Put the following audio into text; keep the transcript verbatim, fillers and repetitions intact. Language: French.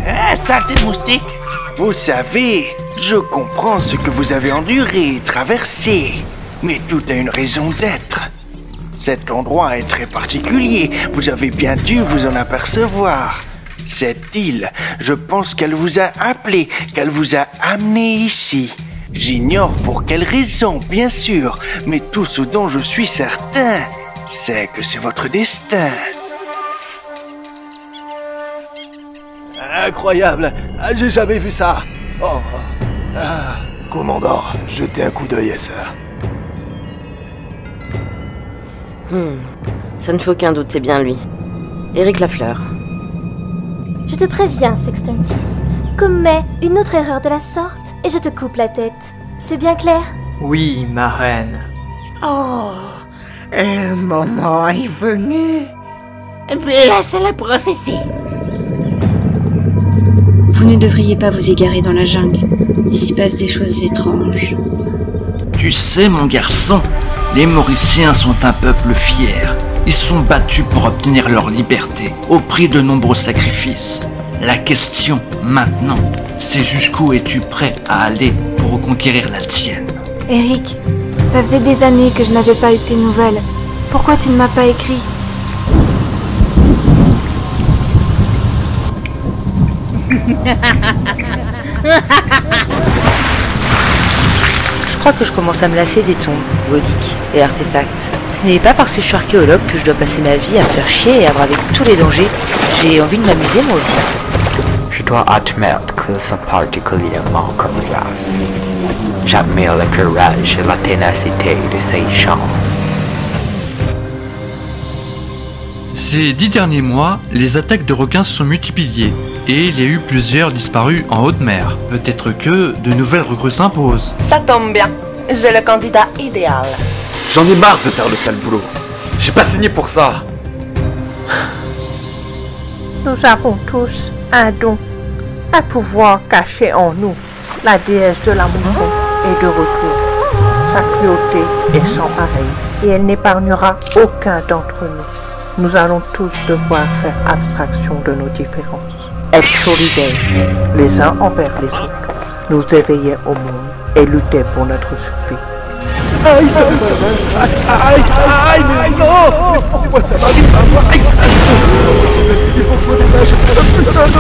Ah, saleté de moustique! Vous savez, je comprends ce que vous avez enduré, traversé. Mais tout a une raison d'être. Cet endroit est très particulier, vous avez bien dû vous en apercevoir. Cette île, je pense qu'elle vous a appelé, qu'elle vous a amené ici. J'ignore pour quelle raison, bien sûr, mais tout ce dont je suis certain, c'est que c'est votre destin. Incroyable, j'ai jamais vu ça. Oh. Ah. Commandant, jetez un coup d'œil à ça. Hmm. Ça ne fait aucun doute, c'est bien lui. Éric Lafleur. Je te préviens, Sextantis. Commets une autre erreur de la sorte et je te coupe la tête. C'est bien clair? Oui, ma reine. Oh, le moment est venu. Place à la prophétie. Vous ne devriez pas vous égarer dans la jungle. Il s'y passe des choses étranges. Tu sais, mon garçon, les Mauriciens sont un peuple fier. Ils se sont battus pour obtenir leur liberté, au prix de nombreux sacrifices. La question, maintenant, c'est jusqu'où es-tu prêt à aller pour reconquérir la tienne? Éric, ça faisait des années que je n'avais pas eu tes nouvelles. Pourquoi tu ne m'as pas écrit? Je crois que je commence à me lasser des tombes, reliques et artefacts. Ce n'est pas parce que je suis archéologue que je dois passer ma vie à me faire chier et à braver tous les dangers. J'ai envie de m'amuser moi aussi. Je dois admettre qu'ils sont particulièrement coriaces. J'admire le courage et la ténacité de ces gens. Ces dix derniers mois, les attaques de requins se sont multipliées et il y a eu plusieurs disparus en haute mer. Peut-être que de nouvelles recrues s'imposent. Ça tombe bien, j'ai le candidat idéal. J'en ai marre de faire le sale boulot. J'ai pas signé pour ça. Nous avons tous un don, un pouvoir caché en nous. La déesse de la mousson est de retour. Sa cruauté est sans pareil et elle n'épargnera aucun d'entre nous. Nous allons tous devoir faire abstraction de nos différences. Être solidaires les uns envers les autres. Nous éveiller au monde et lutter pour notre survie. Aïe, ça me aïe, aïe, aïe, mais non! Moi, ça m'arrive pas! Aïe! Il faut que je me dépêche!